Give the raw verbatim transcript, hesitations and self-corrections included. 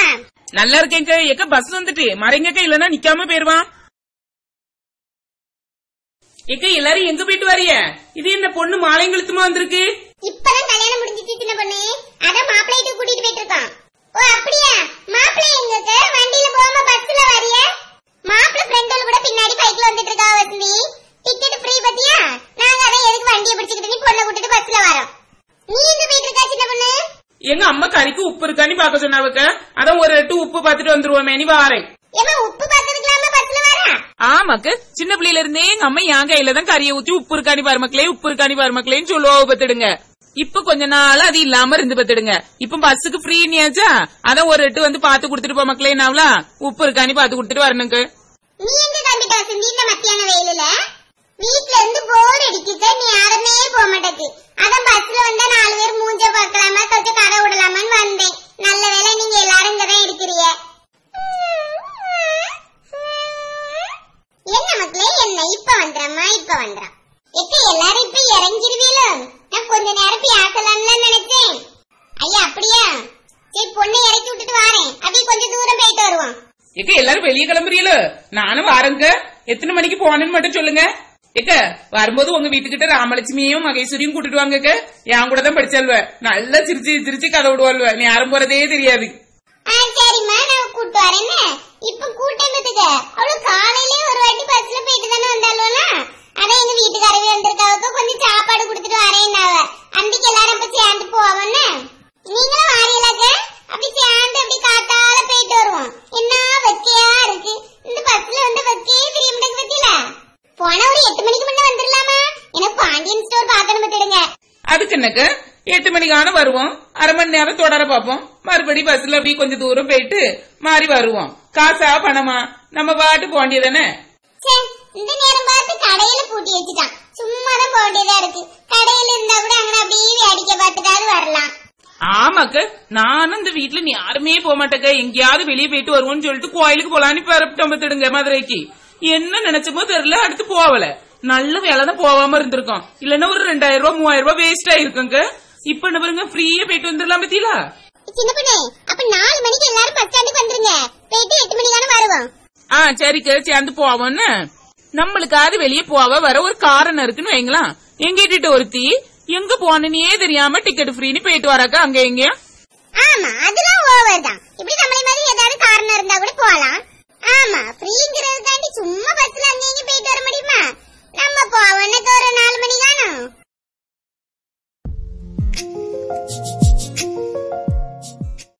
நல்லா இருக்கேங்க. எக்க பஸ் வந்துட்டு மறைங்க இல்லன்னா நிக்காம போயிருவான். எக்க எல்லாரும் எங்க போயிட்டு வரிய? இது இந்த பொண்ணு மாலைங்களுத்துமா வந்திருக்கு. இப்பதான் கல்யாணம் முடிஞ்சிச்சு சின்ன பொண்ணு. அதான் மாப்பிள்ளைட்டு கூட்டிட்டு போயிட்டு இருக்கான். ஓ அப்படியா? மாப்பிள்ளை எங்க? வண்டியில போகாம பஸ்ல வரிய? மாப்பிள்ளை ஃப்ரெண்டோட கூட பின்னாடி பைக்ல வந்துட்டு இருக்கா வசந்தி. டிக்கெட் ஃப்ரீ பத்தியா? நாங்க அத எதுக்கு வண்டியை பிடிச்சிட்டு நீ பொண்ணை கூட்டிட்டு பஸ்ல வரோம். நீ எங்க போயிட்டு இருக்கா சின்ன பொண்ணு? எங்க அம்மா கறிக்கு உப்பு இருக்கான்னு பாக்க சொன்னாவக்க. அதான் ஒரு எட்டு உப்பு பாத்துட்டு வந்துருவோமே. நீ வாரேன். ஏமா உப்பு பாத்துக்கலாமா பஸ்ல வர? ஆமாக்கு சின்ன பிள்ளையில இருந்தே எங்க அம்மா என் கையில தான் கறியை ஊத்தி உப்பு இருக்காணி பாரு மக்களே உப்பு இருக்காணி பாரு மக்களேன்னு சொல்லுவா பத்துடுங்க. இப்ப கொஞ்ச நாள் அது இல்லாம இருந்து பத்துடுங்க. இப்ப பஸ்ஸுக்கு ஃப்ரீனியாச்சா அதான் ஒரு எட்டு வந்து பாத்து குடுத்துட்டு போ மக்களே. நாவலா உப்பு இருக்காணி பாத்து குடுத்துட்டு வரணுங்க. நீ எங்க கிளம்பிட்ட வசந்தி இந்த மத்தியான வெயிலுல? வீட்ல இருந்து போர் அடிக்குது. நீ யாருமே போக மாட்டேக்கு. அதான் பஸ்ல வந்தா நாலு பேர் மூஞ்ச பாக்கலாமா கொஞ்சம் கதை விடலாமான்னு வந்தேன். நல்ல வேலை நீங்க எல்லாரும் இங்கதான் இருக்கிறீங்க. என்ன மக்களே என்ன இப்ப வந்துறமா இப்ப வந்துறான். இப்ப எல்லாரும் இப்ப இறங்கிருவீங்களோ? நான் கொஞ்ச நேரம் பேசலாம்னு நினைச்சேன். ஐயா அப்படியா? சரி பொண்ணை இறக்கி விட்டுட்டு வரேன். அப்படியே கொஞ்சம் தூரம் போயிட்டு வருவோம். எக்க எல்லாரும் வெளியே கிளம்புறீங்களோ? நானும் வரேங்க. எத்தனை மணிக்கு போனேன்னு மட்டும் சொல்லுங்க. எக்க வரும்போது உங்க வீட்டுக்கிட்ட ராமலட்சுமியும் மகேஸ்வரியும் கூட்டிட்டு வாங்க. என் கூட தான் படிச்சாள்வ. நல்லா சிரிச்சு சிரிச்சு கதை விடுவாள்வ. நீ யாரும் போறதே தெரியாது. சரிம்மா நான் கூட்டு வரேன்னு. இப்ப கூட்டத்துக்கு அவளு காலையிலே ஒரு வாட்டி பஸ்ல போயிட்டு தானே வந்தாலும் அதான் எங்க வீட்டுக்காரவே வந்திருக்காவுக்கு கொஞ்சம் சாப்பாடு கொடுத்துட்டு வரேன்னாவ. அன்னைக்கு எல்லாரும் இப்ப சேர்ந்து போவோன்னு. நீங்களும் வாரியலாக்க அப்படி சேர்ந்து அப்படி காத்தால போயிட்டு வருவோம். என்ன வெக்கையா இருக்கு இந்த பஸ்ல வந்து வெக்கையே தெரிய மாட்டேங்க பத்தியில. போன ஒரு எட்டு மணிக்கு முன்ன வந்துடலாமா? எனக்கு பாண்டியன் ஸ்டோர் பாக்கணும் பத்திடுங்க. அதுக்கு என்னக்கு எட்டு மணிக்கான வருவோம். அரை மணி நேரம் தொடர பாப்போம். மறுபடி பஸ்ல அப்படி கொஞ்சம் தூரம் போயிட்டு மாறி வருவோம். காசா பணமா நம்ம பாட்டு போண்டியதானே. இந்த நேரம் பார்த்து கடையில பூட்டி வச்சுட்டான். சும்மாதான் போண்டியதா இருக்கு. கடையில இருந்தா கூட அங்க அப்படியே வேடிக்கை பார்த்துட்டாவது வரலாம். ஆமாக்கு நானும் இந்த வீட்டுல நீ யாருமே போக மாட்டேங்க. எங்கேயாவது வெளியே போயிட்டு வருவோம்னு சொல்லிட்டு கோயிலுக்கு போலான்னு பரப்பிட்டோம்பத்துடுங்க மதுரைக்கு. என்ன நினைச்சமோ தெரியல. அடுத்து போவல. நல்ல வேலைதான் போவாம இருந்திருக்கோம். இல்லன்னா ஒரு ரெண்டாயிரம் ரூபாய் மூவாயிரம் ரூபாய் வேஸ்ட் ஆயிருக்குங்க. இப்ப என்ன பாருங்க ஃப்ரீயா போயிட்டு வந்துடலாம் பத்தியா? சின்ன பொண்ணே அப்ப நாலு மணிக்கு எல்லாரும் பஸ் ஸ்டாண்டுக்கு வந்துருங்க. போயிட்டு எட்டு மணிக்கான வருவோம். ஆ சரிக்கு சேர்ந்து போவோம்னு. நம்மளுக்காவது வெளியே போவ வர ஒரு காரணம் இருக்குன்னு வைங்களா. எங்கிட்ட ஒருத்தி எங்க போனே தெரியாம டிக்கெட் ஃப்ரீன்னு போயிட்டு வராக்க அங்க எங்க. ஆமா அதெல்லாம் ஓவர் தான். இப்படி நம்மள மாதிரி ஏதாவது காரணம் இருந்தா கூட போலாம். ஆமா ஃப்ரீங்கிறதுக்காண்டி சும்மா பஸ்ல அங்க இங்க போயிட்டு வர முடியுமா? நம்ம போவோன்னு ஒரு நாலு மணி தானே.